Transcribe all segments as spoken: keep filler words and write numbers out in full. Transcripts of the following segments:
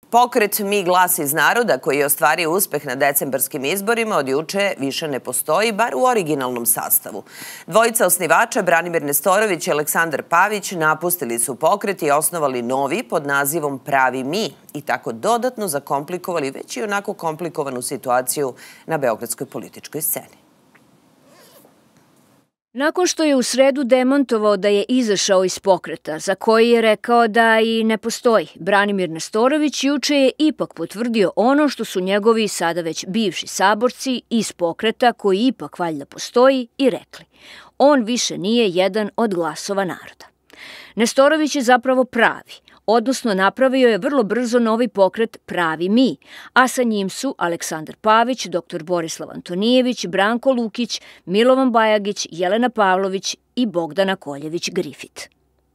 Pokret Mi glas iz naroda, koji je ostvario uspeh na decembarskim izborima, od juče više ne postoji, bar u originalnom sastavu. Dvojica osnivača, Branimir Nestorović i Aleksandar Pavić, napustili su pokret i osnovali novi pod nazivom Pravi mi i tako dodatno zakomplikovali već i onako komplikovanu situaciju na beogradskoj političkoj sceni. Nakon što je u sredu demantovao da je izašao iz pokreta, za koji je rekao da i ne postoji, Branimir Nestorović juče je ipak potvrdio ono što su njegovi sada već bivši saborci iz pokreta, koji ipak valjda postoji, i rekli. On više nije jedan od glasova naroda. Nestorović je zapravo pravi, odnosno napravio je vrlo brzo novi pokret Pravi mi, a sa njim su Aleksandar Pavić, doktor Borislav Antonijević, Branko Lukić, Milovan Bajagić, Jelena Pavlović i Bogdana Koljević-Grifit.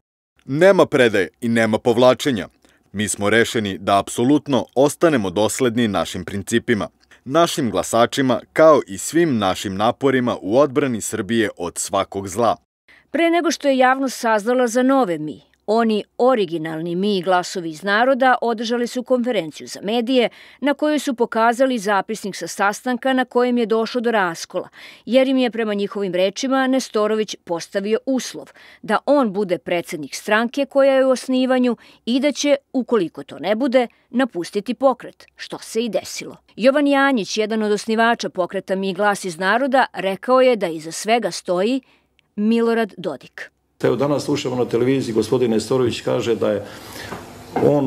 Nema predaje i nema povlačenja. Mi smo rešeni da apsolutno ostanemo dosledni našim principima, našim glasačima, kao i svim našim naporima u odbrani Srbije od svakog zla. Pre nego što je javnost saznala za nove mi, oni originalni mi glasovi iz naroda održali su konferenciju za medije na kojoj su pokazali zapisnik sa sastanka na kojem je došlo do raskola, jer im je prema njihovim rečima Nestorović postavio uslov da on bude predsednik stranke koja je u osnivanju i da će, ukoliko to ne bude, napustiti pokret, što se i desilo. Jovan Janjić, jedan od osnivača pokreta Mi glas iz naroda, rekao je da iza svega stoji Milorad Dodik. Evo, danas slušamo na televiziji, gospodin Nestorović kaže da je on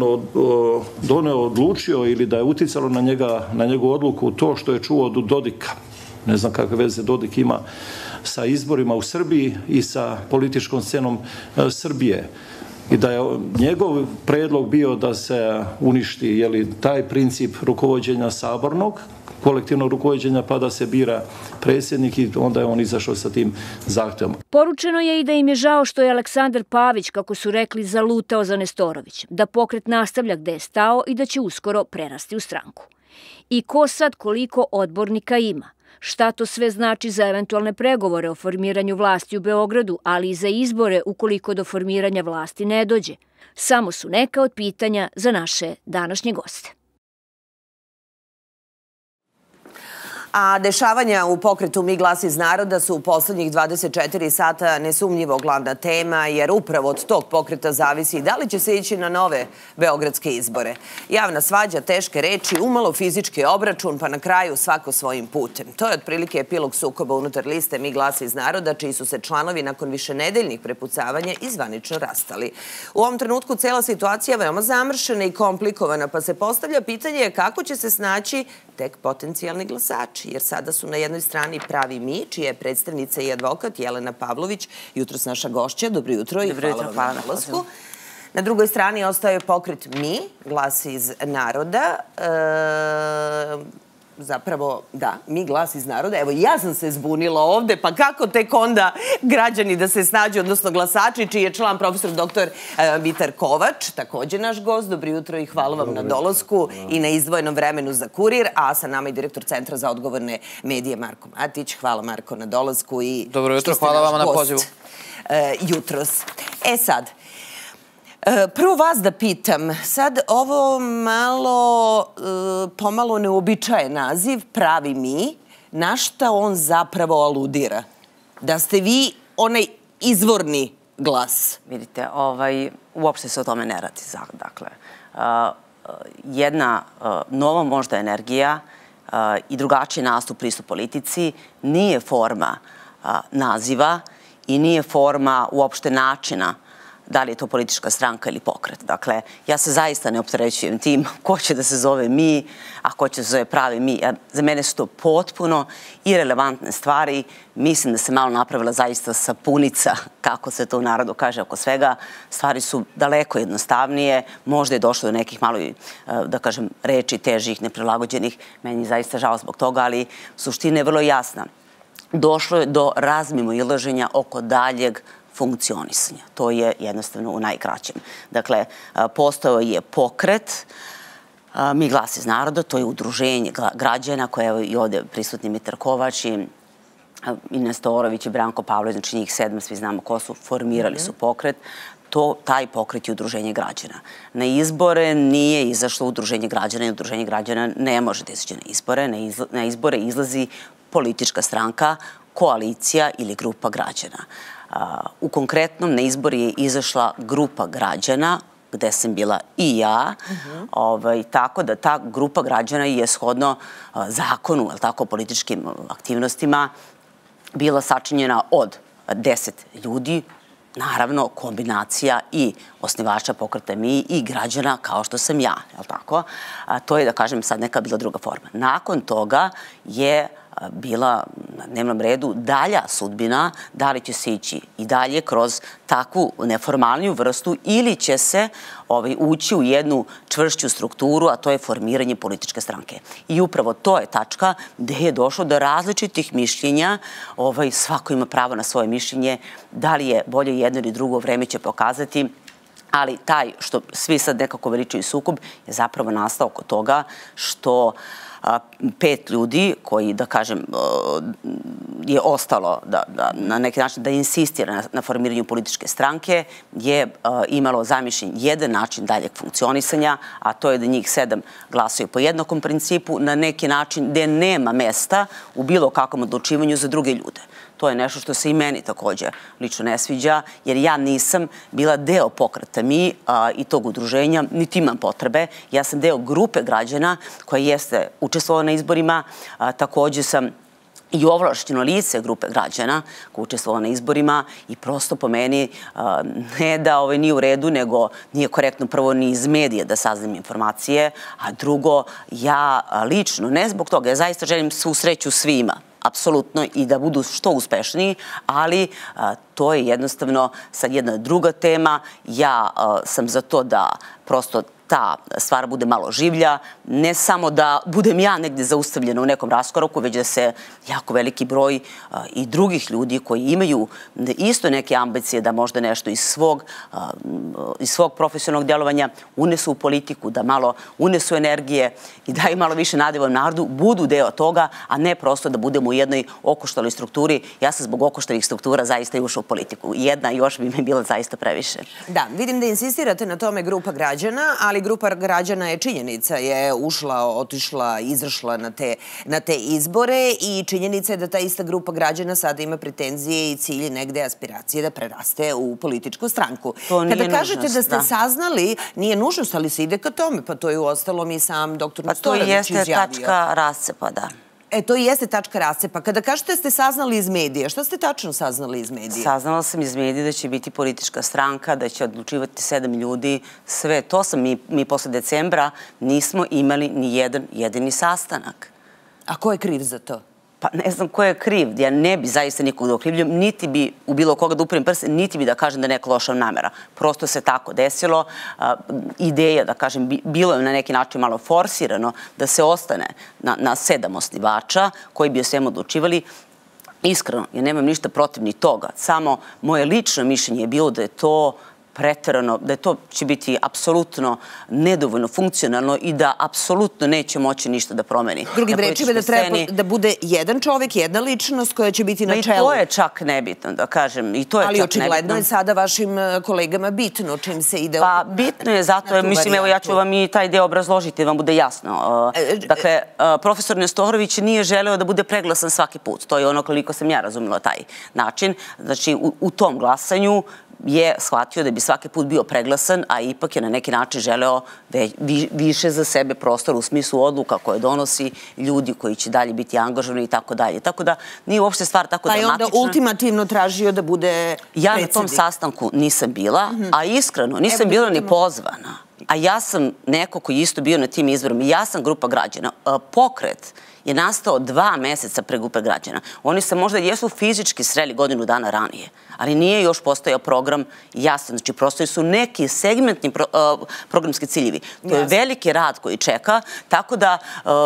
doneo, odlučio ili da je uticalo na njega, na njegovu odluku to što je čuo od Dodika. Ne znam kakve veze Dodik ima sa izborima u Srbiji i sa političkom scenom Srbije. I da je njegov predlog bio da se uništi, jeli, taj princip rukovođenja sabornog, kolektivnog rukovođenja, pa da se bira predsjednik, i onda je on izašao sa tim zahtevom. Poručeno je i da im je žao što je Aleksandar Pavić, kako su rekli, zalutao za Nestorović, da pokret nastavlja gde je stao i da će uskoro prerasti u stranku. I ko sad koliko odbornika ima? Šta to sve znači za eventualne pregovore o formiranju vlasti u Beogradu, ali i za izbore ukoliko do formiranja vlasti ne dođe? Samo su neka od pitanja za naše današnje goste. A dešavanja u pokretu Mi glas iz naroda su u poslednjih dvadeset četiri sata nesumnjivo glavna tema, jer upravo od tog pokreta zavisi da li će se ići na nove beogradske izbore. Javna svađa, teške reči, umalo fizički obračun, pa na kraju svako svojim putem. To je otprilike epilog sukoba unutar liste Mi glas iz naroda, čiji su se članovi nakon višenedeljnih prepucavanja i zvanično rastali. U ovom trenutku cela situacija je veoma zamršena i komplikovana, pa se postavlja pitanje kako će se snaći tek potencijalni glasači, jer sada su na jednoj strani Pravi mi, čija je predstavnica i advokat Jelena Pavlović, jutros naša gošća. Dobro jutro i hvala vam na dolasku. Na drugoj strani ostaje pokret Mi, glas iz naroda. Zapravo, da, Mi glas iz naroda. Evo, ja sam se zbunila ovde, pa kako tek onda građani da se snađu, odnosno glasači, čiji je član profesor doktor Mitar Kovač, takođe naš gost. Dobro jutro i hvala vam na dolasku i na izdvojenom vremenu za Kurir, a sa nama i direktor Centra za odgovorne medije Marko Matić. Hvala, Marko, na dolasku i dobro jutro, hvala vama na pozivu. Jutros. E sad, prvo vas da pitam, sad ovo malo, pomalo neobičajen naziv, Pravi mi, na šta on zapravo aludira? Da ste vi onaj izvorni glas? Vidite, uopšte se o tome ne radi. Dakle, jedna nova možda energija i drugačiji nastup pristup politici nije forma naziva i nije forma uopšte načina da li je to politička stranka ili pokret. Dakle, ja se zaista ne opterećujem tim ko će da se zove mi, a ko će da se zove Pravi mi. Za mene su to potpuno irelevantne stvari. Mislim da se malo napravila zaista sapunica, kako se to u narodu kaže, oko svega. Stvari su daleko jednostavnije. Možda je došlo do nekih malo, da kažem, reči težih, neprilagođenih. Meni je zaista žao zbog toga, ali suština je vrlo jasna. Došlo je do razmimoilaženja oko daljeg funkcionisanja. To je jednostavno u najkraćem. Dakle, postojao je pokret Mi glas iz naroda, to je udruženje građana koje je i ovde prisutni Mitar Kovač i Nestorović i Branko Pavlović, znači njih sedam, svi znamo ko su, formirali su pokret. to, taj pokret je udruženje građana. Na izbore nije izašlo udruženje građana i udruženje građana ne može da izađe na izbore. Na izbore izlazi politička stranka, koalicija ili grupa građana. U konkretnom na izbori je izašla grupa građana, gde sam bila i ja, tako da ta grupa građana je shodno zakonu, tako, političkim aktivnostima, bila sačinjena od deset ljudi, naravno kombinacija i osnivača pokreta Mi i građana kao što sam ja, je li tako? To je, da kažem, sad neka bila druga forma. Nakon toga je bila na dnevnom redu dalja sudbina, da li će se ići i dalje kroz takvu neformalniju vrstu ili će se ući u jednu čvršću strukturu, a to je formiranje političke stranke. I upravo to je tačka gde je došlo do različitih mišljenja. Svako ima pravo na svoje mišljenje. Da li je bolje jedno ili drugo, vreme će pokazati. Ali taj što svi sad nekako veličaju sukob je zapravo nastao oko toga što pet ljudi koji, da kažem, je ostalo na neki način da insistira na formiranju političke stranke, je imalo zamišljen jedan način daljeg funkcionisanja, a to je da njih sedam glasaju po jednakom principu, na neki način gde nema mesta u bilo kakvom odlučivanju za druge ljude. To je nešto što se i meni također lično ne sviđa, jer ja nisam bila deo pokreta Mi i tog udruženja, niti imam potrebe. Ja sam deo grupe građana koja jeste učestvovala na izborima. Također sam i ovlašćeno lice grupe građana koja učestvovala na izborima i prosto po meni ne da nije u redu, nego nije korektno prvo ni iz medija da saznam informacije, a drugo, ja lično, ne zbog toga, ja zaista želim svu sreću svima, apsolutno, i da budu što uspešniji, ali to je jednostavno sad jedna druga tema. Ja sam za to da prosto ta stvar bude malo življa, ne samo da budem ja negde zaustavljena u nekom raskoraku, već da se jako veliki broj i drugih ljudi koji imaju isto neke ambicije da možda nešto iz svog iz svog profesionalnog djelovanja unesu u politiku, da malo unesu energije i daju malo više nade ovom narodu, budu deo toga, a ne prosto da budemo u jednoj okoštaloj strukturi. Ja sam zbog okoštalih struktura zaista i ušla u politiku. Jedna još bi mi bila zaista previše. Da, vidim da insistirate na tome grupa građana, ali grupa građana je činjenica, je ušla, otišla, izašla na te izbore i činjenica je da ta ista grupa građana sada ima pretenzije i cilje negde aspiracije da preraste u političku stranku. To nije nužnost. Kada kažete da ste saznali, nije nužnost, ali se ide ka tome, pa to je uostalom i sam doktor Nestorović izjavio. Pa to jeste tačka rascepa, da. E, to i jeste tačka rascepa. Kada kažete da ste saznali iz medija, šta ste tačno saznali iz medija? Saznala sam iz medija da će biti politička stranka, da će odlučivati sedam ljudi. Sve to sam, mi posle decembra nismo imali ni jedan jedini sastanak. A ko je kriv za to? Pa ne znam ko je kriv. Ja ne bi zaista nikog da okrivljam, niti bi u bilo koga da upravim prste, niti bi da kažem da je neka loša namera. Prosto se tako desilo. Ideja, da kažem, bilo je na neki način malo forsirano da se ostane na sedam osnivača koji bi o svemu odlučivali. Iskreno, ja nemam ništa protiv ni toga. Samo moje lično mišljenje je bilo da je to preterano, da to će biti apsolutno nedovoljno funkcionalno i da apsolutno neće moći ništa da promeni. Drugim rečima da treba da bude jedan čovjek, jedna ličnost koja će biti na čelu. I to je čak nebitno, da kažem. Ali očigledno je sada vašim kolegama bitno čim se ide... Pa bitno je zato, mislim, evo ja ću vam i taj deo obrazložiti, da vam bude jasno. Dakle, profesor Nestorović nije želeo da bude preglasan svaki put. To je ono koliko sam ja razumela taj način. Znači, u tom glasanju je shvatio da bi svaki put bio preglasan, a ipak je na neki način želeo više za sebe prostor u smislu odluka koje donosi, ljudi koji će dalje biti angažovani i tako dalje. Tako da nije uopšte stvar tako dramatična. Pa je onda ultimativno tražio da bude predsjednik. Ja na tom sastanku nisam bila, a iskreno nisam bila ni pozvana. A ja sam neko koji isto bio na tim izborima. Ja sam grupa građana. Pokret je nastao dva meseca pre grupe građana. Oni se možda jesu fizički sreli godinu dana ranije, ali nije još postojao program jasan. Znači, prostoji su neki segmentni programski ciljevi. To je veliki rad koji čeka, tako da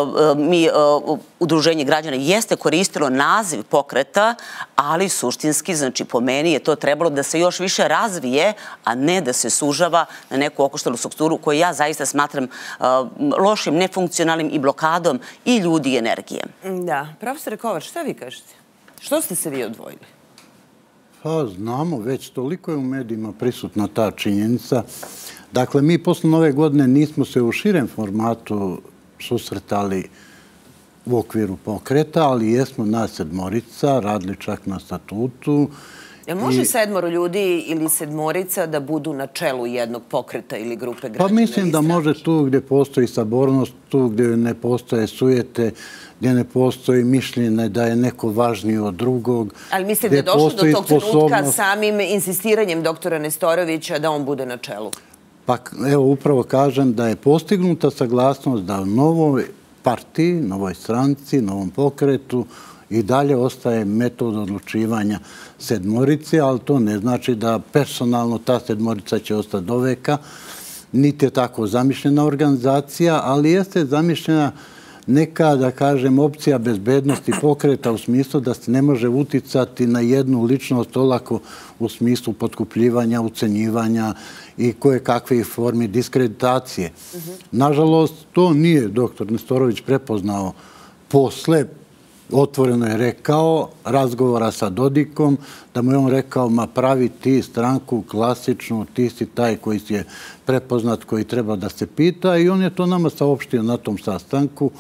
mi udruženje građana jeste koristilo naziv pokreta, ali suštinski, znači, po meni je to trebalo da se još više razvije, a ne da se sužava na neku okoštalu strukturu koju ja zaista smatram lošim, nefunkcionalnim i blokadom i ljudi i energije. Da. Profesore Kovač, šta vi kažete? Što ste se vi odvojili? Pa znamo, već toliko je u medijima prisutna ta činjenica. Dakle, mi posle nove godine nismo se u širem formatu susretali u okviru pokreta, ali jesmo nas sedmorica, radili čak na statutu. Jel može sedmoro ljudi ili sedmorica da budu na čelu jednog pokreta ili grupe građana? Pa mislim da može tu gdje postoji sabornost, tu gdje ne postoje sujete, gdje ne postoji mišljenje da je neko važniji od drugog. Ali mislite da je došlo do tog trenutka samim insistiranjem doktora Nestorovića da on bude na čelu? Pa evo, upravo kažem da je postignuta saglasnost da u novoj partiji, novoj stranci, novom pokretu i dalje ostaje metod odlučivanja sedmorice, ali to ne znači da personalno ta sedmorica će ostati do veka. Niti je tako zamišljena organizacija, ali jeste zamišljena neka, da kažem, opcija bezbednosti pokreta u smislu da se ne može uticati na jednu ličnost olako u smislu potkupljivanja, ucenjivanja i koje kakve formi diskreditacije. Nažalost, to nije doktor Nestorović prepoznao posle. Otvoreno je rekao, razgovora sa Dodikom, da mu je on rekao, ma pravi ti stranku klasičnu, ti si taj koji je prepoznat, koji treba da se pita, i on je to nama saopštio na tom sastanku.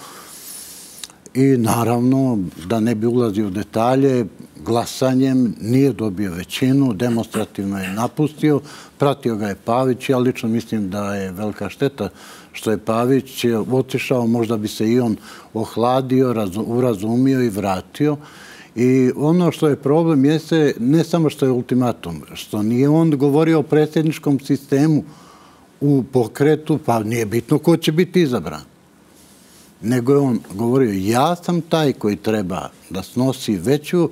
I naravno, da ne bi ulazio u detalje, glasanjem nije dobio većinu, demonstrativno je napustio, pratio ga je Pavić. Ja lično mislim da je velika šteta što je Pavić otišao, možda bi se i on ohladio, urazumio i vratio. I ono što je problem jeste ne samo što je ultimatum, što nije on govorio o predsjedničkom sistemu u pokretu, pa nije bitno ko će biti izabran. Nego je on govorio, ja sam taj koji treba da snosi veću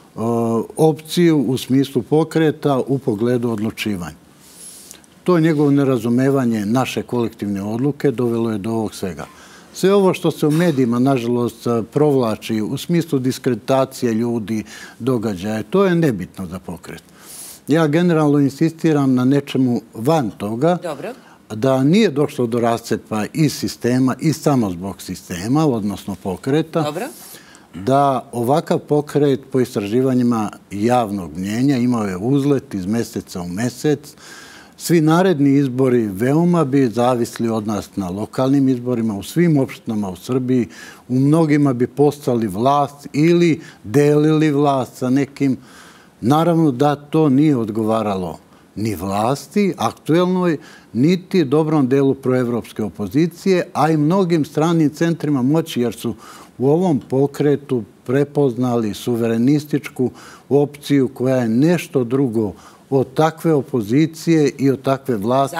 opciju u smislu pokreta u pogledu odlučivanja. To je njegovo nerazumevanje naše kolektivne odluke dovelo je do ovog svega. Sve ovo što se u medijima, nažalost, provlači u smislu diskreditacije ljudi, događaja, to je nebitno za pokret. Ja generalno insistiram na nečemu van toga, da nije došlo do rascepa i sistema i samo zbog sistema, odnosno pokreta, da ovakav pokret po istraživanjima javnog mnjenja imao je uzlet iz meseca u mesec. Svi naredni izbori veoma bi zavisli od nas na lokalnim izborima, u svim opštinama u Srbiji. U mnogima bi postali vlast ili delili vlast sa nekim. Naravno da to nije odgovaralo ni vlasti aktuelnoj, niti dobrom delu proevropske opozicije, a i mnogim stranim centrima moći, jer su u ovom pokretu prepoznali suverenističku opciju koja je nešto drugo od takve opozicije i od takve vlasti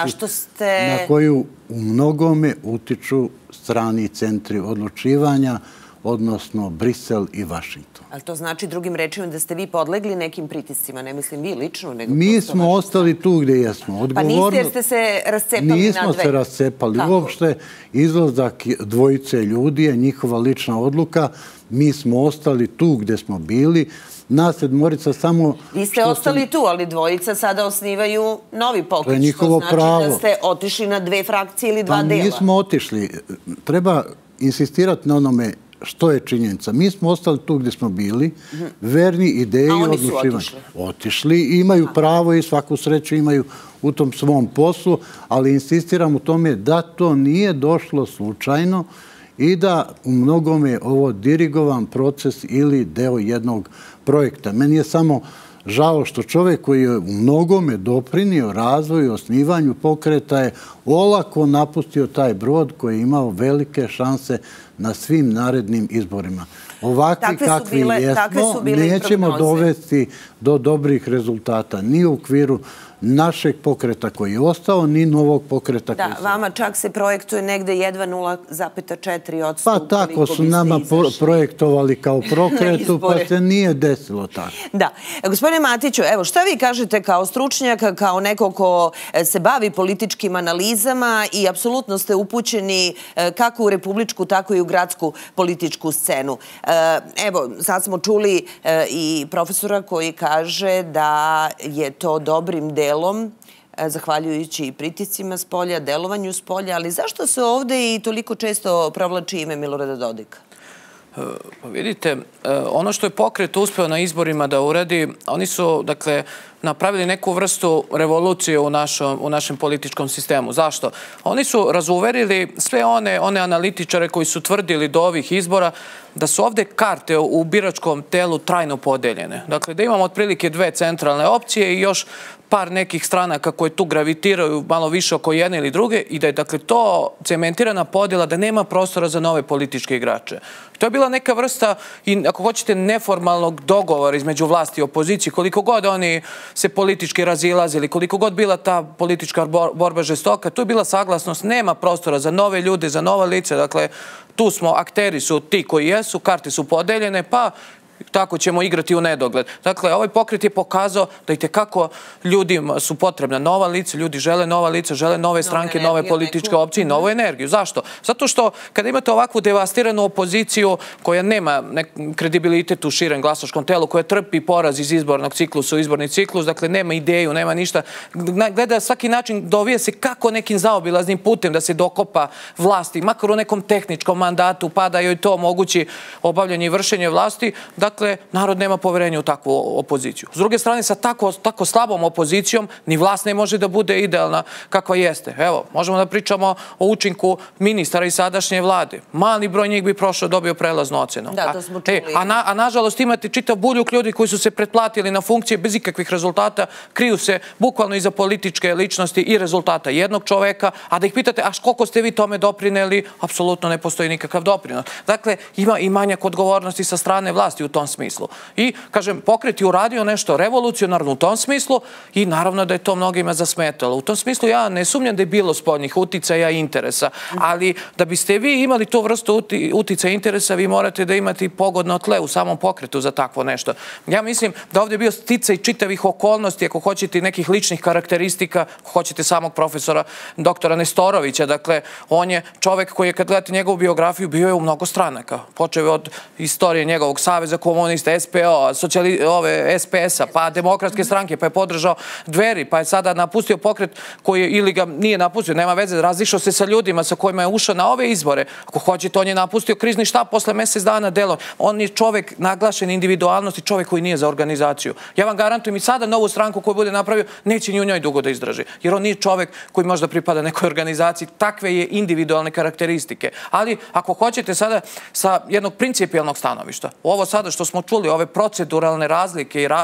na koju u mnogome utiču strani centri odlučivanja, odnosno Brisel i Vašington. Ali to znači drugim rečima da ste vi podlegli nekim pritiscima, ne mislim vi lično, nego... Mi smo ostali tu gdje jesmo. Pa niste jer ste se rascepali na dve? Nismo se rascepali. Uopšte izlazak dvojice ljudi je njihova lična odluka. Mi smo ostali tu gdje smo bili. Nas sedmorica samo... Vi ste ostali tu, ali dvojica sada osnivaju novi pokret. To je njihovo pravo. Što znači da ste otišli na dve frakcije ili dva dela? Pa nismo otišli. Treba insistirati na onome što je činjenica. Mi smo ostali tu gdje smo bili, verni ideji odlučivanja. A oni su otišli? Otišli, imaju pravo i svaku sreću imaju u tom svom poslu, ali insistiram u tome da to nije došlo slučajno i da u mnogome ovo dirigovan proces ili deo jednog projekta. Meni je samo žao što čovjek koji je u mnogome doprinio razvoju i osnivanju pokreta je olako napustio taj brod koji je imao velike šanse na svim narednim izborima. Ovakvi kakvi jesmo, nećemo dovesti do dobrih rezultata ni u okviru našeg pokreta koji je ostao, ni novog pokreta koji je ostao. Da, vama čak se projektuje negde jedva nula zarez četiri posto. Pa tako su nama projektovali kao pokretu, pa se nije desilo tako. Da. Gospodine Matiću, evo, šta vi kažete kao stručnjak, kao neko ko se bavi političkim analizama i apsolutno ste upućeni kako u republičku, tako i u gradsku političku scenu. Evo, sad smo čuli i profesora koji kaže da je to dobrim delom, zahvaljujući i pritiscima s polja, delovanju s polja, ali zašto se ovde i toliko često provlači ime Milorada Dodika? Vidite, ono što je pokret uspeo na izborima da uradi, oni su, dakle, napravili neku vrstu revolucije u, našom, u našem političkom sistemu. Zašto? Oni su razuverili sve one, one analitičare koji su tvrdili do ovih izbora da su ovde karte u biračkom telu trajno podeljene. Dakle, da imamo otprilike dve centralne opcije i još par nekih stranaka koje tu gravitiraju malo više oko jedne ili druge i da je, dakle, to cementirana podjela da nema prostora za nove političke igrače. To je bila neka vrsta, i ako hoćete, neformalnog dogovora između vlasti i opozicije, koliko god oni se politički razilazili, koliko god bila ta politička borba žestoka, tu je bila saglasnost, nema prostora za nove ljude, za nova lica, dakle, tu smo, akteri su ti koji jesu, karte su podeljene, pa tako ćemo igrati u nedogled. Dakle, ovaj pokret je pokazao da i tekako ljudima su potrebna nova lica, ljudi žele nova lica, žele nove stranke, nove političke opcije i novu energiju. Zašto? Zato što kada imate ovakvu devastiranu opoziciju koja nema kredibilitet u širem glasačkom telu, koja trpi poraz iz izbornog ciklusa u izborni ciklus, dakle, nema ideju, nema ništa, gleda svaki način, dovija se kako nekim zaobilaznim putem da se dokopa vlasti, makar u nekom tehničkom mandatu, pa da joj to omogući obavljanje i vršenje vlasti. Dakle, narod nema poverenja u takvu opoziciju. S druge strane, sa tako, tako slabom opozicijom, ni vlast ne može da bude idealna kakva jeste. Evo, možemo da pričamo o učinku ministara i sadašnje vlade. Mali broj njih bi prošao, dobio prelaznu ocenu. Da, to smo čuli. E, a, na, a nažalost imate čitav buljuk ljudi koji su se pretplatili na funkcije bez ikakvih rezultata, kriju se bukvalno iza političke ličnosti i rezultata jednog čoveka, a da ih pitate, a koliko ste vi tome doprineli, apsolutno ne postoji nikakav doprinos. Dakle, ima i manjak odgovornosti sa strane vlasti u tom smislu. I, kažem, pokret je uradio nešto revolucionarno u tom smislu i naravno da je to mnogima zasmetalo. U tom smislu ja ne sumnjam da je bilo spoljnih uticaja i interesa, ali da biste vi imali tu vrstu uticaja i interesa, vi morate da imate pogodno tle u samom pokretu za takvo nešto. Ja mislim da ovdje je bio sticaj čitavih okolnosti, ako hoćete nekih ličnih karakteristika, ako hoćete samog profesora doktora Nestorovića. Dakle, on je čovek koji je, kad gledate njegovu biografiju, bio je u mnogo stranaka. Počeo je od istorije njegovog saveza komunista, S P O, S P S-a, pa demokratske stranke, pa je podržao Dveri, pa je sada napustio pokret koji je, ili ga nije napustio, nema veze, razišao se sa ljudima sa kojima je ušao na ove izbore. Ako hoćete, on je napustio krizni štab posle mesec dana delo. On je čovek naglašen individualnosti, čovek koji nije za organizaciju. Ja vam garantujem i sada novu stranku koju bude napravio, neće ni u njoj dugo da izdrži. Jer on nije čovek koji možda pripada nekoj organizaciji. Takve je individualne karakteristike. Ali, ako hoćete sada sa jednog principijalnog stanovišta, ovo sada što smo čuli, ove proceduralne razlike i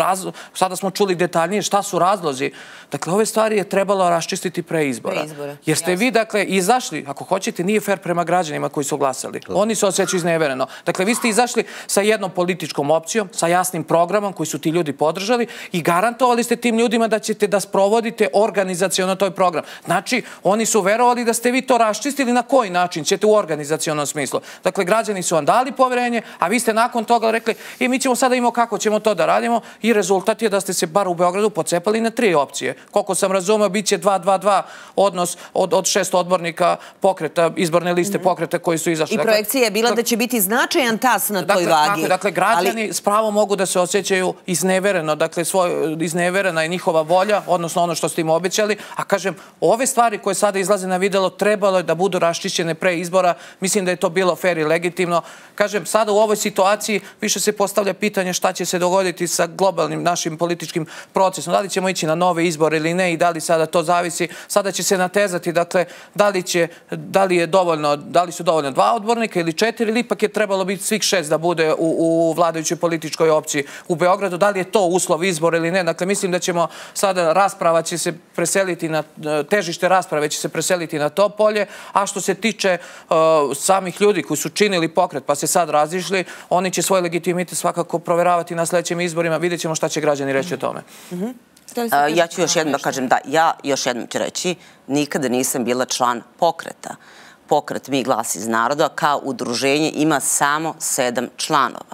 sada smo čuli detaljnije šta su razlozi. Dakle, ove stvari je trebalo raščistiti pre izbora. Jer ste vi, dakle, izašli, ako hoćete, nije fair prema građanima koji su glasali. Oni se osjećaju iznevereno. Dakle, vi ste izašli sa jednom političkom opcijom, sa jasnim programom koji su ti ljudi podržali i garantovali ste tim ljudima da ćete da sprovodite organizacijono toj program. Znači, oni su verovali da ste vi to raščistili na koji način ćete u organizacionom smislu. Dakle, građani su vam dali poverenje, a vi ste nakon toga rekli, i mi ćemo sada imamo kako ćemo to da radimo i rezultat je da ste se bar u Beogradu pocepali na tri opcije. Koliko sam razumeo, bit će dva dva dva odnos od šest odbornika pokreta, izborne liste pokreta koji su izašli. I projekcija je bila da će biti značajan tas na toj vagi. Dakle, građani s pravom mogu da se osjećaju iznevereno. Dakle, izneverena je njihova volja, odnosno ono što ste im obećali. A kažem, ove stvari koje sada izlaze na videlo trebalo je da budu raščišćene pre izbora. Mislim da je to bilo fair i legitimno. Kažem, sada u ovoj situaciji više se postavlja pitanje šta će se dogoditi sa globalnim našim političkim procesom. Da li ćemo ići na nove izbore ili ne i da li sada to zavisi. Sada će se natezati, dakle, da li će, da li je dovoljno, da li su dovoljno dva odbornika ili četiri, ili ipak je trebalo biti svih šest da bude u, u vladajućoj političkoj opciji u Beogradu. Da li je to uslov izbora ili ne? Dakle, mislim da ćemo sada, rasprava će se preseliti na, težište rasprave će se preseliti na to polje, a što se tiče uh, samih ljudi koji su činili pokret pa se sad razišli, oni će svoj legitimitet svakako proveravati na sledećim izborima. Vidjet ćemo šta će građani reći o tome. Ja ću još jednom da kažem da ja još jednom ću reći, nikada nisam bila član pokreta. Pokret Mi glas iz naroda kao udruženje ima samo sedam članova.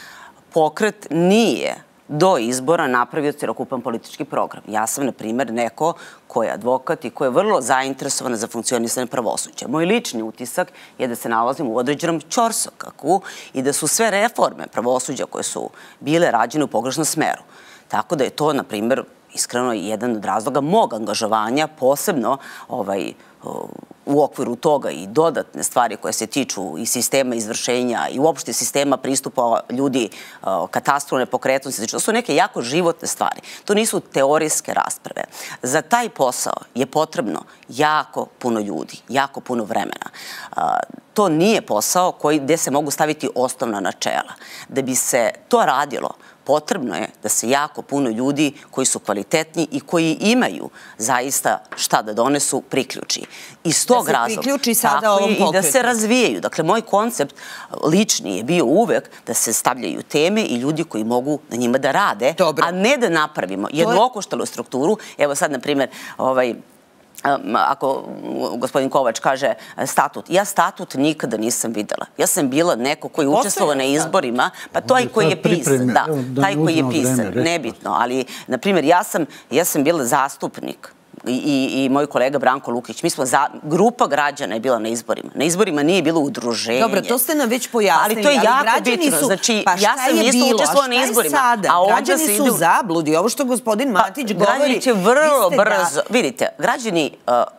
Pokret nije do izbora napravio celokupan politički program. Ja sam, na primjer, neko ko je advokat i ko je vrlo zainteresovan za funkcionisanje pravosuđa. Moj lični utisak je da se nalazim u određenom ćorsokaku i da su sve reforme pravosuđa koje su bile rađene u pogrešnom smeru. Tako da je to, na primjer, iskreno jedan od razloga mog angažovanja, posebno ovaj, u okviru toga i dodatne stvari koje se tiču i sistema izvršenja i uopšte sistema pristupa ljudi katastru nepokretnosti. Znači, to su neke jako životne stvari. To nisu teorijske rasprave. Za taj posao je potrebno jako puno ljudi, jako puno vremena. To nije posao gde se mogu staviti osnovna načela. Da bi se to radilo, potrebno je da se jako puno ljudi koji su kvalitetni i koji imaju zaista šta da donesu priključi. Iz tog razloga. Da se priključi sada ovom pokretu. I da se razvijaju. Dakle, moj koncept lični je bio uvek da se stavljaju teme i ljudi koji mogu na njima da rade, a ne da napravimo jednu okoštalu strukturu. Evo sad, na primjer, ovaj... ako gospodin Kovač kaže statut, ja statut nikada nisam videla. Ja sam bila neko koji je učestvovao na izborima, pa to je koji je pisan, da, taj koji je pisan, nebitno, ali, na primjer, ja sam bila zastupnik i moj kolega Branko Lukić, mi smo, grupa građana je bila na izborima. Na izborima nije bilo udruženje. Dobro, to ste nam već pojasnili. Ali to je jako bitno. Znači, ja sam isto učestvovala na izborima. Građani su u zabludi. Ovo što gospodin Matić govori... Građani će vrlo brzo... Vidite, građani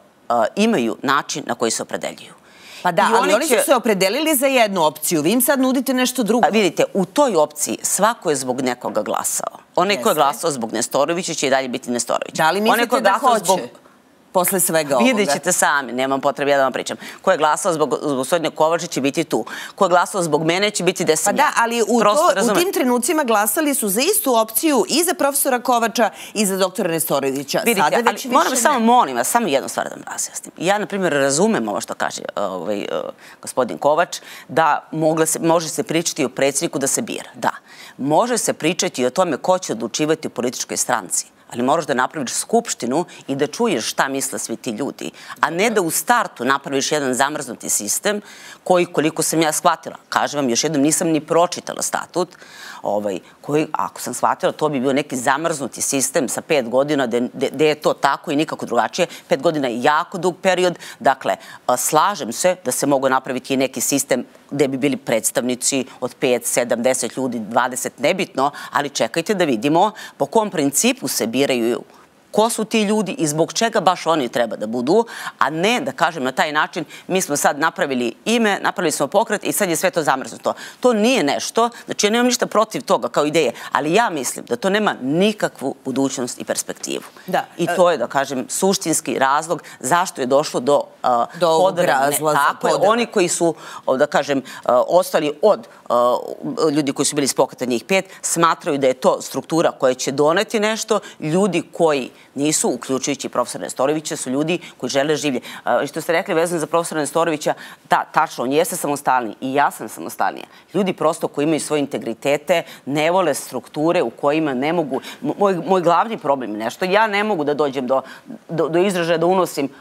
imaju način na koji se opredeljuju. Pa da, ali oni su se opredelili za jednu opciju. Vi im sad nudite nešto drugo. Vidite, u toj opciji svako je zbog nekoga glasao. Onaj ko je glasao zbog Nestorovića će i dalje biti Nestorović. Da li mislite da hoće? Posle svega ovoga. Vidjet ćete sami, nemam potrebe ja da vam pričam. Ko je glasao zbog gospodina Kovača će biti tu. Ko je glasao zbog mene će biti desam ja. Pa da, ali u tim trenucima glasali su za istu opciju i za profesora Kovača i za doktora Nestorovića. Vidite, ali moram samo, molim vas, samo jednu stvar da vam razjasnim. Ja, na primjer, razumem ovo što kaže gospodin Kovač, da može se pričati o predsjedniku da se bira. Da, može se pričati o tome ko će odlučivati u političkoj stranci. Ali moraš da napraviš skupštinu i da čuješ šta misle svi ti ljudi, a ne da u startu napraviš jedan zamrznuti sistem koji, koliko sam ja shvatila, kažem vam još jednom, nisam ni pročitala statut, koji, ako sam shvatila, to bi bio neki zamrznuti sistem sa pet godina, gde je to tako i nikako drugačije. Pet godina je jako dug period, dakle, slažem se da se mogu napraviti i neki sistem gde bi bili predstavnici od pet, sedam, deset ljudi, dvadeset, nebitno, ali čekajte da vidimo po kom principu se biraju ko su ti ljudi i zbog čega baš oni treba da budu, a ne da kažem na taj način mi smo sad napravili ime, napravili smo pokret i sad je sve to zamrznuto. To nije nešto, znači ja nemam ništa protiv toga kao ideje, ali ja mislim da to nema nikakvu budućnost i perspektivu. I to je, da kažem, suštinski razlog zašto je došlo do podela. Oni koji su, da kažem, ostali od ljudi koji su bili iz pokreta njih pet, smatraju da je to struktura koja će doneti nešto, ljudi koji nisu, uključujući profesora Nestorovića, su ljudi koji žele življe. Što ste rekli vezano za profesora Nestorovića, da, tačno, on jeste samostalniji i ja sam samostalnija. Ljudi prosto koji imaju svoje integritete, ne vole strukture u kojima ne mogu... Moj glavni problem je nešto, ja ne mogu da dođem do izražaja da unosim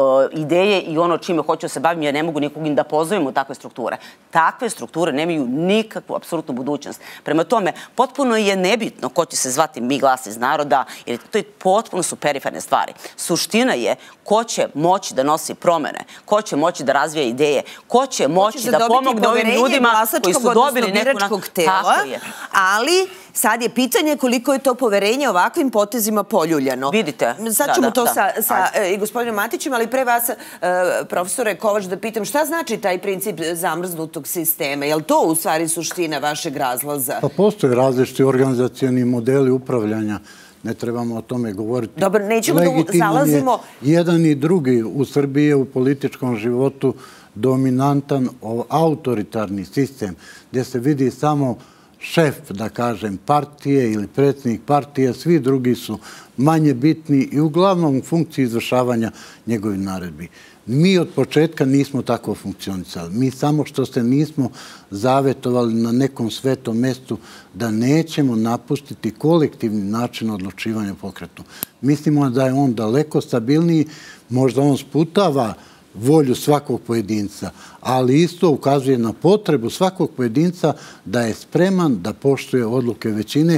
ideje i ono čime hoću da se bavim, ja ne mogu nikog da pozovem u takve strukture. Takve strukture nemaju nikakvu apsolutnu budućnost. Prema tome, potpuno je nebitno ko će se zvati Mi glas iz naroda, jer to je potpuno su periferne stvari. Suština je ko će moći da nosi promene, ko će moći da razvija ideje, ko će moći da pomogne ovim ljudima koji su dobili neku... Tako je. Ali sad je pitanje koliko je to poverenje ovakvim potezima poljuljano. Vidite. Sad ćemo to sa i gospodinom Matićem, ali pre vas, profesore Kovač, da pitam šta znači taj princip zamrznutog sistema? Je li to u stvari suština vašeg razlaza? Pa postoje različiti organizacioni modeli upravljanja. Ne trebamo o tome govoriti. Dobro, nećemo da zalazimo... Jedan i drugi u Srbiji je u političkom životu dominantan autoritarni sistem gdje se vidi samo šef, da kažem, partije ili predsjednik partije, svi drugi su manje bitni i uglavnom u funkciji izvršavanja njegovih naredbi. Mi od početka nismo tako funkcionisali. Mi samo što se nismo zavetovali na nekom svetom mestu da nećemo napustiti kolektivni način odlučivanja pokretu. Mislimo da je on daleko stabilniji, možda on sputava volju svakog pojedinca, ali isto ukazuje na potrebu svakog pojedinca da je spreman da poštuje odluke većine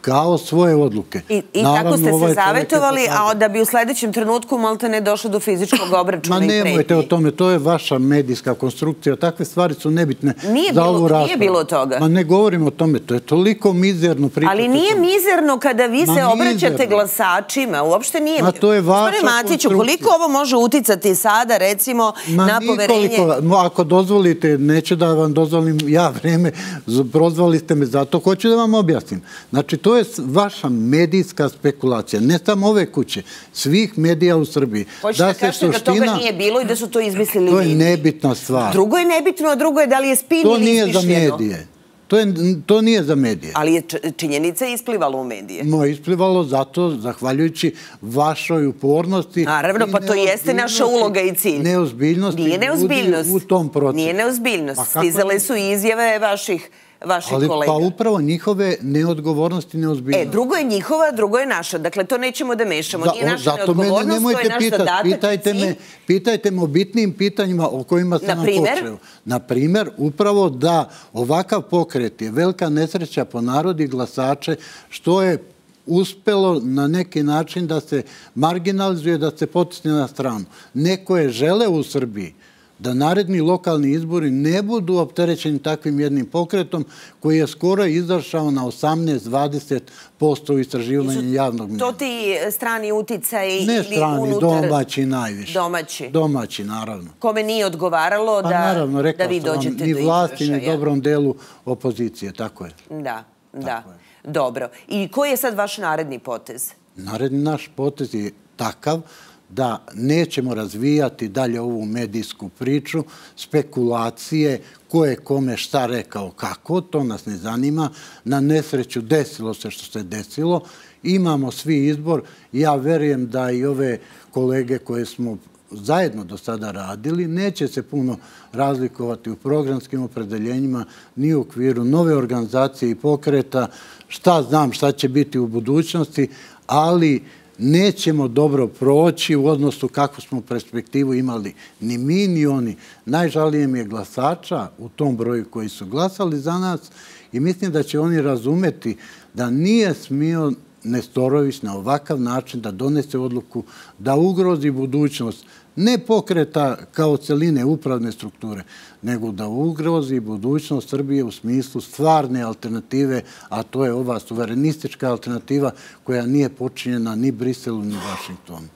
kao svoje odluke. I, i tako ste se zavetovali, a da bi u sledećem trenutku malte ne došlo do fizičkog obračuna i pretnje. Ma nemojte o tome, to je vaša medijska konstrukcija. Takve stvari su nebitne za ovu raspravu. Nije bilo toga. Ma ne govorim o tome, to je toliko mizerno pričati. Ali nije mizerno kada vi se obraćate glasačima, uopšte nije. Ma to je vaša konstrukcija. Matiću, koliko ovo može uticati sada, recimo, na poverenje? Ako dozvolite, neću da vam dozvolim ja vreme, prozvali ste me, zato hoću da vam objasnim. Znači, to je vaša medijska spekulacija, ne samo ove kuće, svih medija u Srbiji. Hoćete da kažete da toga nije bilo i da su to izmislili to je nebitna stvar. Drugo je nebitno, a drugo je da li je spin ili izmišljeno. To nije za medije. To nije za medije. Ali je činjenica isplivalo u medije. No, isplivalo zato, zahvaljujući vašoj upornosti. Naravno, pa to jeste naša uloga i cilj. Neozbiljnosti ljudi u tom procesu. Nije neozbiljnost. Stizale su izjave vaših kolega. Pa upravo njihove neodgovornosti, neozbiljnosti. E, drugo je njihova, drugo je naša. Dakle, to nećemo da mešamo. Nije naša neodgovornost, to je naš zadatak. Pitajte me o bitnim pitanjima o kojima sam vam počeo. Naprimer, upravo da ovakav pokret je velika nesreća po narod i glasače, što je uspelo na neki način da se marginalizuje, da se potisne na stranu. Neko je želeo u Srbiji da naredni lokalni izbori ne budu opterećeni takvim jednim pokretom koji je skoro izašao na osamnaest do dvadeset posto istraživanja javnog mnjenja. To ti strani uticaj ili unutar? Ne strani, domaći najviše. Domaći? Domaći, naravno. Kome nije odgovaralo da vi dođete do izražaja? Ni vlasti, ni dobrom delu opozicije, tako je. Da, da. Dobro. I koji je sad vaš naredni potez? Naredni naš potez je takav da nećemo razvijati dalje ovu medijsku priču, spekulacije, ko je kome šta rekao kako, to nas ne zanima. Na nesreću desilo se što se desilo. Imamo svi izbor. Ja verujem da i ove kolege koje smo zajedno do sada radili neće se puno razlikovati u programskim opredeljenjima ni u okviru nove organizacije i pokreta. Šta znam šta će biti u budućnosti, ali nećemo dobro proći u odnosu kakvu smo perspektivu imali ni mi, ni oni. Najžalije mi je glasača u tom broju koji su glasali za nas i mislim da će oni razumeti da nije smio Nestorović na ovakav način da donese odluku da ugrozi budućnost ne pokreta kao celine upravne strukture, nego da ugrozi budućnost Srbije u smislu stvarne alternative, a to je ova suverenistička alternativa koja nije počinjena ni Briselu, ni Vašingtonu.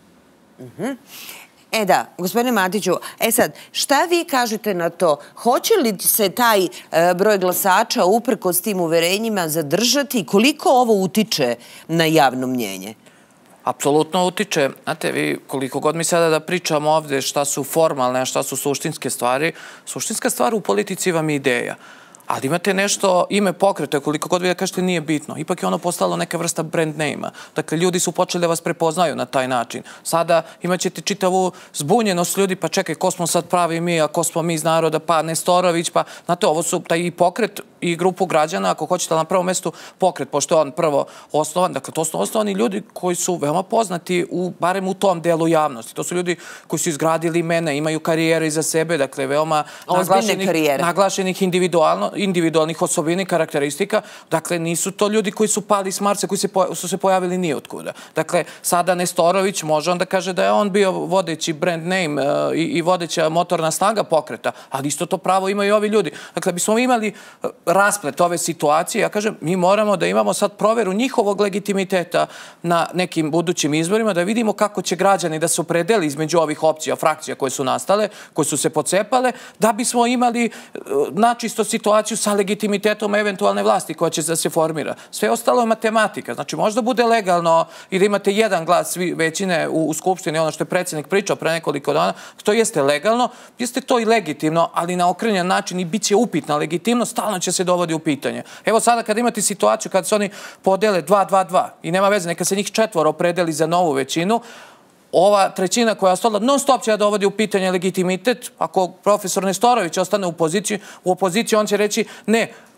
E da, gospodine Matiću, e sad, šta vi kažete na to? Hoće li se taj broj glasača uprkos tim uverenjima zadržati? Koliko ovo utiče na javno mnjenje? Apsolutno utiče. Znate, vi koliko god mi sada da pričamo ovde šta su formalne, a šta su suštinske stvari, suštinska stvar u politici vam je ideja. Ali imate nešto, ime pokreta, koliko god vi da kažete nije bitno. Ipak je ono postalo neka vrsta brand name-a. Dakle, ljudi su počeli da vas prepoznaju na taj način. Sada imat ćete čitavu zbunjenost ljudi, pa čekaj, ko smo sad pravi mi, a ko smo mi iz naroda, pa Nestorović, pa... Znate, ovo su taj i pokret i grupu građana, ako hoćete na prvom mestu pokret, pošto je on prvo osnovan. Dakle, to su osnovani ljudi koji su veoma poznati, barem u tom delu javnosti. To su ljudi koji su izgradili imena, imaju karijere iza sebe, dakle, veoma naglašenih individualno individualnih osobina i karakteristika. Dakle, nisu to ljudi koji su pali s Marsa, koji su se pojavili nijotkuda. Dakle, sada Nestorović može on da kaže da je on bio vodeći brand name i vodeća motorna snaga pokreta, ali isto to pravo imaju i ovi ljudi. Dakle, bismo imali rasplet ove situacije, ja kažem, mi moramo da imamo sad proveru njihovog legitimiteta na nekim budućim izborima, da vidimo kako će građani da se opredeli između ovih opcija, frakcija koje su nastale, koje su se pocepale, da bismo imali načisto situaciju sa legitimitetom eventualne vlasti koja će da se formira. Sve ostalo je matematika. Znači, možda bude legalno i da imate jedan glas većine u Skupštini, ono što je predsjednik pričao pre nekoliko dana, to jeste legalno, jeste to i legitimno, ali na okrenjan način i bit će upitna legitimnost, stalno će se dovodi u pitanje. Evo sada kad imate situaciju kad se oni podele dva dva dva i nema veze, neka se njih četvoro opredeli za novu većinu, ova trećina koja je ostala non stop će da dovodi u pitanje legitimitet. Ako profesor Nestorović ostane u opoziciji, u opoziciji on će reći ne,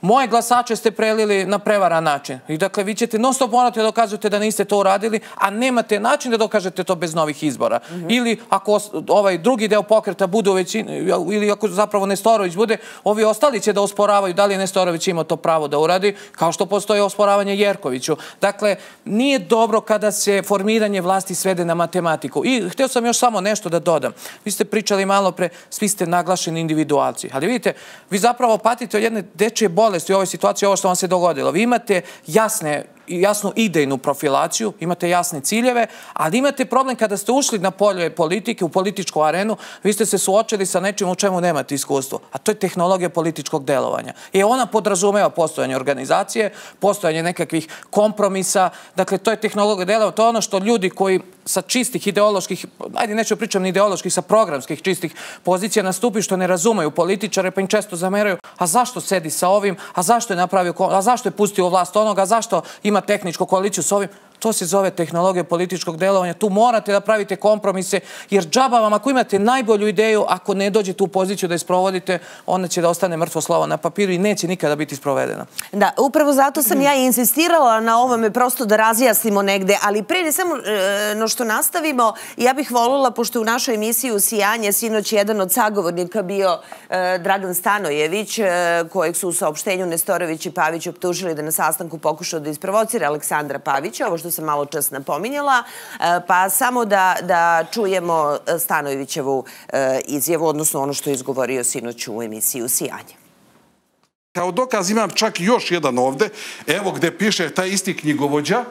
moje glasače ste prelili na prevaran način. I dakle, vi ćete non stop morate da dokazujete da niste to uradili, a nemate način da dokažete to bez novih izbora. Ili ako ovaj drugi deo pokreta bude u većini, ili ako zapravo Nestorović bude, ovi ostali će da osporavaju da li je Nestorović imao to pravo da uradi, kao što postoji osporavanje Jerkoviću. Dakle, nije dobro kada se formiranje vlasti svede na matematiku. I htio sam još samo nešto da dodam. Vi ste pričali malo pre, svi ste naglašeni individualci. Ali vidite, vi zapravo patite od jedne dečje bolesti u ovoj situaciji, ovo što vam se dogodilo. Vi imate jasne jasnu idejnu profilaciju, imate jasne ciljeve, ali imate problem kada ste ušli na polje politike, u političku arenu, vi ste se suočili sa nečim u čemu nemate iskustvo, a to je tehnologija političkog delovanja. I ona podrazumeva postojanje organizacije, postojanje nekakvih kompromisa, dakle, to je tehnologija delovanja, to je ono što ljudi koji sa čistih ideoloških, ajde neću pričam ni ideoloških, sa programskih čistih pozicija nastupi što ne razumeju političare, pa im često zameraju, a zašto sedi sa ovim, a zašto je napravio, a zašto je pustio vlast onoga, a zašto ima tehničku koaliciju s ovim. To se zove tehnologija političkog delovanja. Tu morate da pravite kompromise, jer džaba vam, ako imate najbolju ideju, ako ne dođete u poziciju da je sprovodite, ona će da ostane mrtvo slovo na papiru i neće nikada biti sprovedena. Da, upravo zato sam ja insistirala na ovome, prosto da razjasnimo negde, ali pre ne samo no što nastavimo, ja bih volila, pošto u našoj emisiji Usijanje sinoć jedan od sagovornika bio Dragan Stanojević, kojeg su u saopštenju Nestorović i Pavić optužili da na sastanku pokušao da isprovocira Aleksandra Pavića, ovo što sam malo čas napominjala, pa samo da čujemo Stanojevićevu izjavu, odnosno ono što je izgovorio sinoć u emisiji Usijanje. Kao dokaz imam čak još jedan ovde, evo gde piše taj isti knjigovođa,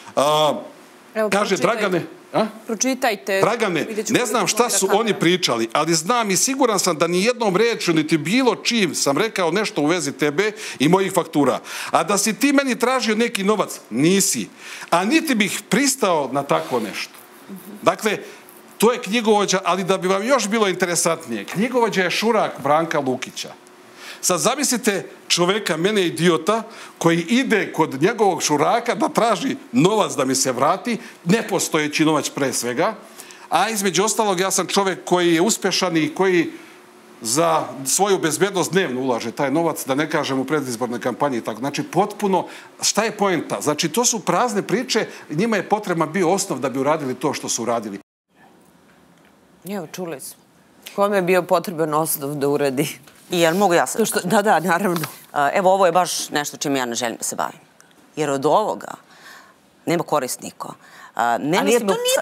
kaže Dragane... Pročitajte. Dragane, ne znam šta su oni pričali, ali znam i siguran sam da ni jednom rečju, niti bilo čim sam rekao nešto u vezi tebe i mojih faktura. A da si ti meni tražio neki novac, nisi. A niti bih pristao na tako nešto. Dakle, to je knjigovođa, ali da bi vam još bilo interesantnije, knjigovođa je šurak Branka Lukića. Sad zamislite čoveka, mene idiota, koji ide kod njegovog šuraka da traži novac da mi se vrati, nepostojeći novac pre svega, a između ostalog ja sam čovek koji je uspešan i koji za svoju bezbednost dnevno ulaže taj novac, da ne kažem u predizbornoj kampanji. Znači, potpuno, šta je poenta? Znači, to su prazne priče, njima je potreban bio osnov da bi uradili to što su uradili. Evo, čuli smo. Kome je bio potreban osnov da uradi? I jel mogu ja sad? Da, da, naravno. Evo, ovo je baš nešto čime ja ne želim da se bavim. Jer od ovoga nema korisniko. Ali je to nije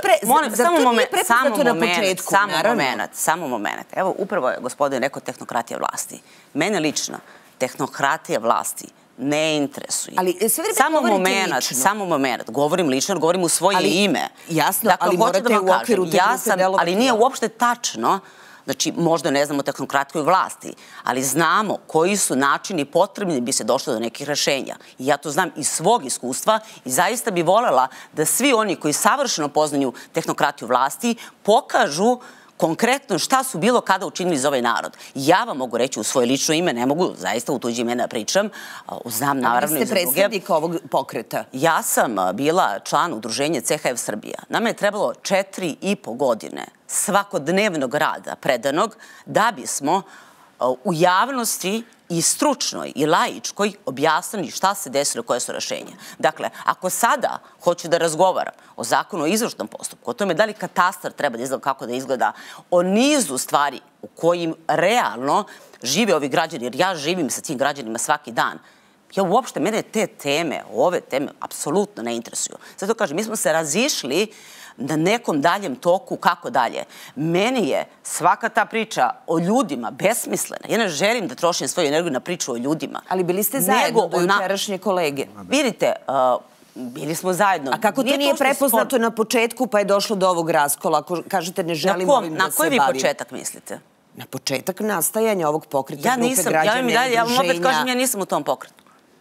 prepoznato na početku, Samo moment, samo moment. Evo, upravo je gospodin rekao tehnokratija vlasti. Mene lično, tehnokratija vlasti ne interesuje. Samo moment, samo moment. Govorim lično, govorim u svoje ime. Jasno, ali morate u okviru te grupe delovati. Ali nije uopšte tačno. Znači, možda ne znamo tehnokratskoj vlasti, ali znamo koji su načini potrebni bi se došlo do nekih rešenja. I ja to znam iz svog iskustva i zaista bi voljela da svi oni koji savršeno poznaju tehnokratiju vlasti pokažu konkretno šta su bilo kada učinili za ovaj narod. Ja vam mogu reći u svoje lično ime, ne mogu zaista u tuđe ime da pričam, znam naravno i za druge. Ali ste predsjednik ovog pokreta? Ja sam bila član udruženja C H F Srbija. Nama je trebalo četiri i po godine svakodnevnog rada predanog da bismo u javnosti i stručnoj i laičkoj objasnili šta se desilo, koje su rešenja. Dakle, ako sada hoću da razgovaram o zakonu o izvršnom postupku, o tome da li katastar treba da izgleda, kako da izgleda, o nizu stvari u kojim realno žive ovi građani, jer ja živim sa tim građanima svaki dan, ja uopšte, mene te teme, ove teme, apsolutno ne interesuju. Zato kažem, mi smo se razišli na nekom daljem toku, kako dalje. Meni je svaka ta priča o ljudima besmislena. Ja ne želim da trošim svoju energiju na priču o ljudima. Ali bili ste zajedno do jučerašnje kolege? Vidite, bili smo zajedno. A kako to nije prepoznato na početku pa je došlo do ovog raskola? Ako kažete ne želim ovim da se bavim. Na koji vi početak mislite? Na početak nastajanja ovog pokreta grupe građana i udruženja. Ja vam opet kažem, ja nisam u tom pokretu.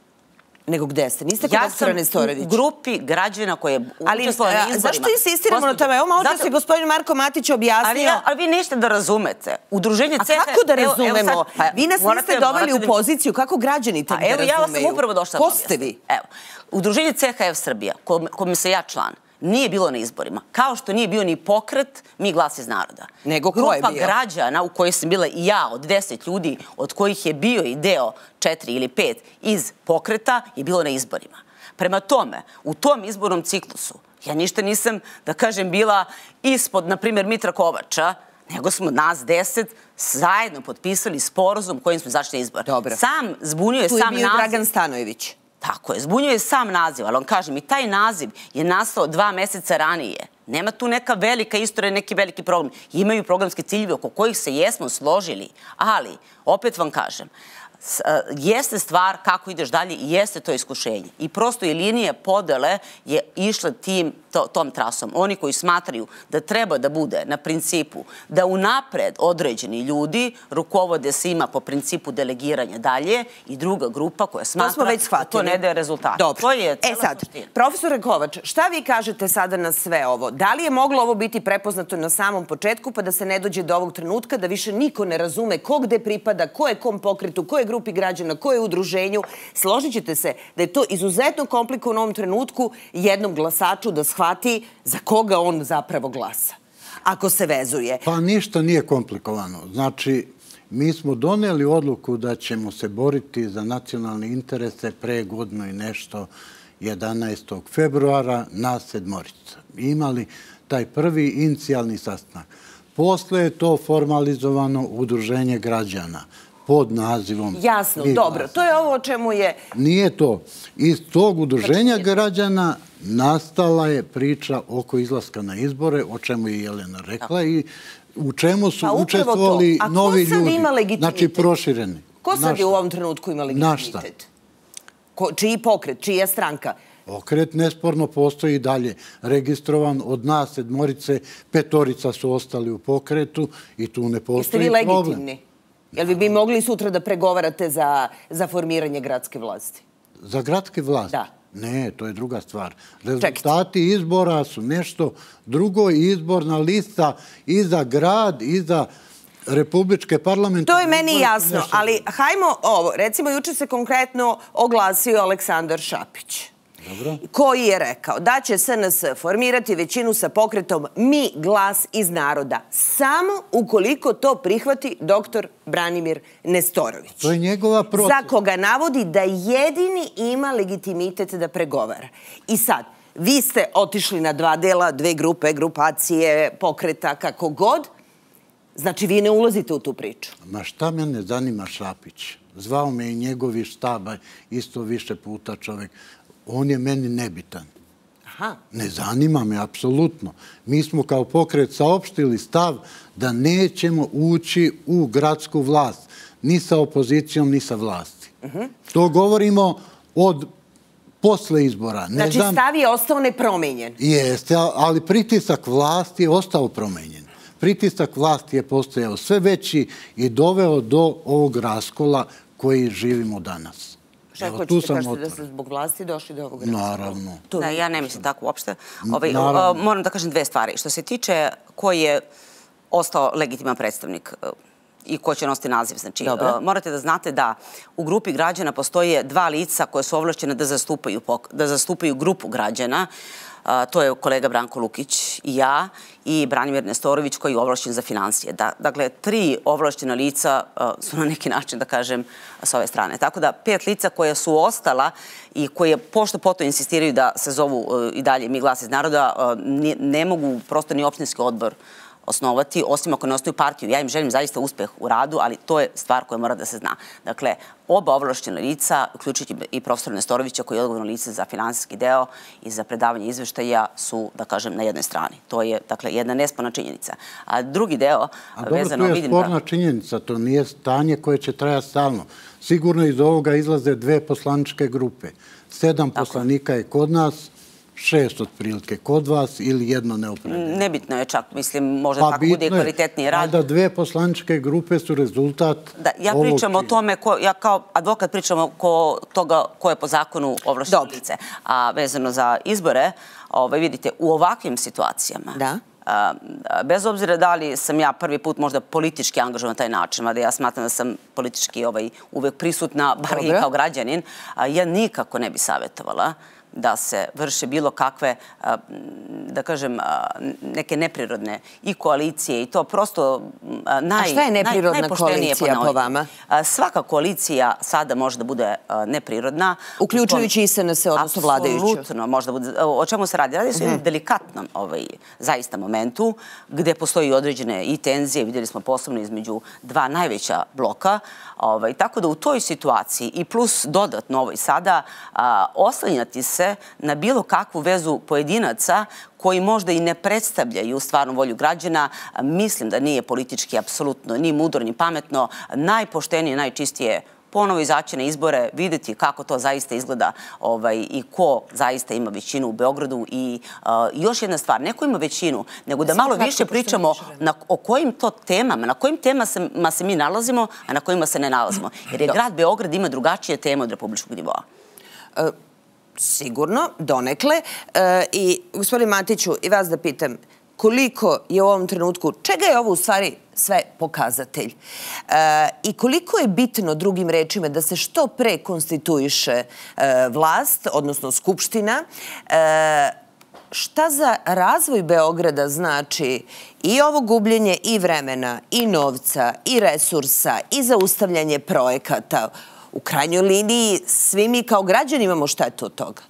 Nego gde ste? Niste kod doktora Nestorovića? Ja sam u grupi građana koje je učestvovala na izborima. Zašto insistiramo na tome? Evo malo da se gospodin Marko Matić objasnio. Ali vi nećete da razumete. Udruženje C H F... A kako da razumemo? Vi nas niste doveli u poziciju. Kako građani te da razumeju? Evo, ja vas sam upravo došla da objasniti. Ko ste vi? Evo, Udruženje C H F Srbija, kome se ja član, nije bilo na izborima. Kao što nije bio ni pokret Mi glas iz naroda. Nego ko je bio? Grupa građana u kojoj sam bila i ja od deset ljudi, od kojih je bio i deo četiri ili pet iz pokreta, je bilo na izborima. Prema tome, u tom izbornom ciklusu ja ništa nisam, da kažem, bila ispod, na primjer, Mitra Kovača, nego smo nas deset zajedno potpisali sporazum kojim smo zašli na izbor. Dobro. Sam zbunio je sam naziv. Tu je bio Dragan Stanojević. Tako je, zbunio je sam naziv, ali on kažem, i taj naziv je nastao dva meseca ranije. Nema tu neka velika istorija, neki veliki program. Imaju programske ciljeve oko kojih se jesmo složili, ali, opet vam kažem, jeste stvar kako ideš dalje i jeste to iskušenje. I prosto i linije podele je išla tim, to, tom trasom. Oni koji smatraju da treba da bude na principu da unapred određeni ljudi rukovode svima po principu delegiranja dalje i druga grupa koja smatra da to ne daje rezultat. Dobro. To je e sad, profesore Kovač, šta vi kažete sada na sve ovo? Da li je moglo ovo biti prepoznato na samom početku pa da se ne dođe do ovog trenutka da više niko ne razume ko gde pripada, ko je kom pokretu, ko je grupi građana, ko je udruženju? Složit ćete se da je to izuzetno komplikovano u ovom trenutku jednom glasaču da shvati za koga on zapravo glasa, ako se vezuje. Pa ništa nije komplikovano. Znači, mi smo doneli odluku da ćemo se boriti za nacionalne interese pre godinu i nešto jedanaestog februara na sedmorica. Imali taj prvi inicijalni sastanak. Posle je to formalizovano udruženje građana pod nazivom... Jasno, dobro. To je ovo o čemu je... Nije to. Iz tog udruženja građana nastala je priča oko izlaska na izbore, o čemu je Jelena rekla i u čemu su učestvovali novi ljudi. A ko sad ima legitimitet? Znači, prošireni. Ko sad je u ovom trenutku ima legitimitet? Čiji pokret? Čija stranka? Pokret nesporno postoji i dalje. Registrovan od nas sedmorice, petorica su ostali u pokretu i tu ne postoji problem. Jeste vi legitimni? Jel bi bi mogli sutra da pregovarate za formiranje gradske vlasti? Za gradske vlasti? Da. Ne, to je druga stvar. Rezultati izbora su nešto drugo i izborna lista i za grad i za republičke parlamente. To je meni jasno, ali hajmo ovo. Recimo, juče se konkretno oglasio Aleksandar Šapić, koji je rekao da će S N S formirati većinu sa pokretom Mi glas iz naroda, samo ukoliko to prihvati doktor Branimir Nestorović. To je njegova procena. Za koga navodi da jedini ima legitimitet da pregovara. I sad, vi ste otišli na dva dela, dve grupe, grupacije, pokreta, kako god. Znači, vi ne ulazite u tu priču. Ma šta mene zanima Šapić? Zvao me i njegovi štaba isto više puta čovjek. On je meni nebitan. Ne zanima me, apsolutno. Mi smo kao pokret saopštili stav da nećemo ući u gradsku vlast. Ni sa opozicijom, ni sa vlasti. To govorimo od posle izbora. Znači, stav je ostao nepromenjen. Jeste, ali pritisak vlasti je ostao promenjen. Pritisak vlasti je postojao sve veći i doveo do ovog raskola koji živimo danas. Šta hoćete kažete da ste zbog vlasti došli do ovog raskola? Naravno. Ja ne mislim tako uopšte. Moram da kažem dve stvari. Što se tiče ko je ostao legitiman predstavnik i ko će nositi naziv. Znači, morate da znate da u grupi građana postoje dva lica koje su ovlašćene da zastupaju grupu građana. To je kolega Branko Lukić i ja i Branimir Nestorović koji je ovlašćen za financije. Dakle, tri ovlašćena lica su na neki način, da kažem, s ove strane. Tako da, pet lica koja su ostala i koje pošto potom insistiraju da se zovu i dalje Mi glas iz naroda, ne mogu prosto ni opštinski odbor osnovati, osim ako ne ostaju partiju. Ja im želim zaista uspeh u radu, ali to je stvar koja mora da se zna. Dakle, oba ovlašćena lica, uključujući i profesora Nestorovića, koji je odgovorno lice za finansijski deo i za predavanje izveštaja, su, da kažem, na jednoj strani. To je, dakle, jedna nesporna činjenica. A drugi deo, vezano... A dobro, to je sporna činjenica, to nije stanje koje će trajati stalno. Sigurno iz ovoga izlaze dve poslaničke grupe. Sedam poslanika je kod nas, šest otprilike kod vas ili jedno neopredeljeno? Nebitno je čak, mislim, možda tako bude kvalitetniji rad. Pa da dve poslaničke grupe su rezultat ovog... Ja pričam o tome, ja kao advokat pričam o toga ko je po zakonu ovlašćeno lice. A vezano za izbore, vidite, u ovakvim situacijama, bez obzira da li sam ja prvi put možda politički angažovan na taj način, mada ja smatram da sam politički uvek prisutna, bar i kao građanin, ja nikako ne bi savjetovala da se vrše bilo kakve, da kažem, neke neprirodne i koalicije i to prosto naj, A šta je neprirodna najpoštenije koalicija po vama? Svaka koalicija sada može da bude neprirodna. Uključujući i S N S, odnosno vladajuću. Apsolutno, može da bude. O čemu se radi? Radi se o jednom delikatnom zaista momentu gde postoji određene i tenzije, vidjeli smo posebno između dva najveća bloka. Tako da u toj situaciji i plus dodatno ovo i sada oslanjati se na bilo kakvu vezu pojedinaca koji možda i ne predstavljaju stvarnu volju građana, mislim da nije politički apsolutno ni mudro ni pametno, najpoštenije, najčistije ponovo izaći na izbore, vidjeti kako to zaista izgleda i ko zaista ima većinu u Beogradu. I još jedna stvar, neko ima većinu, nego da malo više pričamo o kojim to temama, na kojim temama se mi nalazimo, a na kojima se ne nalazimo. Jer je grad Beograd ima drugačije teme od republičkog nivoa. Sigurno, donekle. I, gospodin Matiću, i vas da pitam, koliko je u ovom trenutku, čega je ovo u stvari sve pokazatelj? I koliko je bitno, drugim rečima, da se što pre konstituiše vlast, odnosno Skupština, šta za razvoj Beograda znači i ovo gubljenje i vremena, i novca, i resursa, i zaustavljanje projekata? U krajnjoj liniji, svi mi kao građani imamo štetu od toga.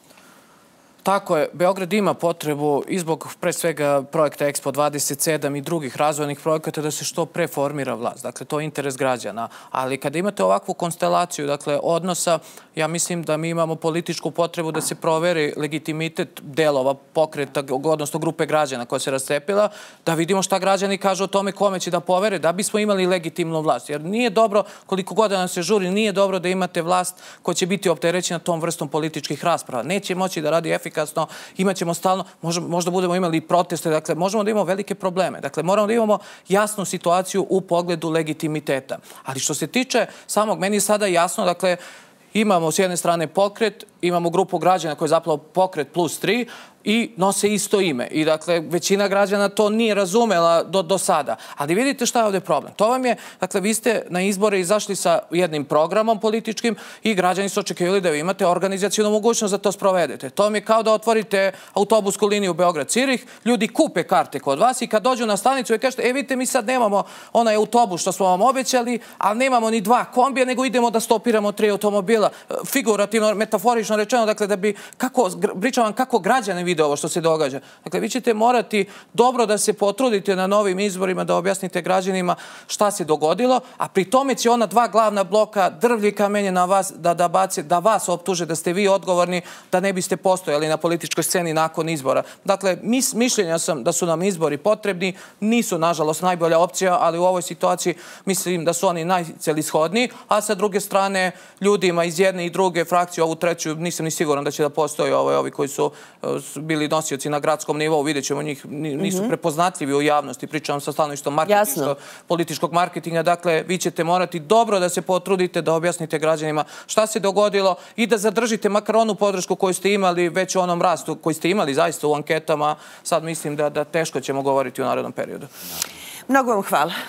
Tako je. Beograd ima potrebu i zbog pre svega projekta Expo dvadeset sedam i drugih razvojnih projekata da se što pre formira vlast. Dakle, to je interes građana. Ali kada imate ovakvu konstelaciju, dakle, odnosa, ja mislim da mi imamo političku potrebu da se proveri legitimitet delova pokreta, odnosno grupe građana koja se rascepila, da vidimo šta građani kažu o tome kome će da povere, da bismo imali legitimnu vlast. Jer nije dobro, koliko god da nam se žuri, nije dobro da imate vlast koja će biti opterećena tom vrstom političkih rasprava. Neće moći da radi efikasno, imat ćemo stalno, možda budemo imali proteste, dakle, možemo da imamo velike probleme. Dakle, moramo da imamo jasnu situaciju u pogledu legitimiteta. Ali što se tiče samog, meni je sada jasno, dakle, imamo s jedne strane pokret, imamo grupu građana koja je zapravo pokret plus tri, i nose isto ime. I dakle, većina građana to nije razumela do sada. Ali vidite šta je ovdje problem. To vam je, dakle, vi ste na izbore izašli sa jednim programom političkim i građani su očekivali da vi imate organizacijonu mogućnost da to sprovedete. To vam je kao da otvorite autobusku liniju Beograd-Cirih, ljudi kupe karte kod vas i kad dođu na stanicu i kažete, e vidite, mi sad nemamo onaj autobus što smo vam obećali, ali nemamo ni dva kombija, nego idemo da stopiramo tri automobila. Figurativno, metaforično rečeno, dakle, da bi, pričam vam kako građani vide ovo što se događa. Dakle, vi ćete morati dobro da se potrudite na novim izborima, da objasnite građanima šta se dogodilo, a pri tome će ona dva glavna bloka drvlje i kamenje na vas da bace, da vas optuže, da ste vi odgovorni, da ne biste postojali na političkoj sceni nakon izbora. Dakle, mišljenja sam da su nam izbori potrebni, nisu, nažalost, najbolja opcija, ali u ovoj situaciji mislim da su oni najcelishodniji, a sa druge strane, ljudima iz jedne i druge frakcije, ovu treću, nisam ni siguran da će da postoji ovi koji su bili nosioci na gradskom nivou, vidjet ćemo njih, nisu prepoznatljivi u javnosti, pričam sa stanovištom političkog marketinga. Dakle, vi ćete morati dobro da se potrudite da objasnite građanima šta se dogodilo i da zadržite makar onu podršku koju ste imali već u onom rastu, koji ste imali zaista u anketama. Sad mislim da teško ćemo govoriti u narodnom periodu. Mnogo vam hvala.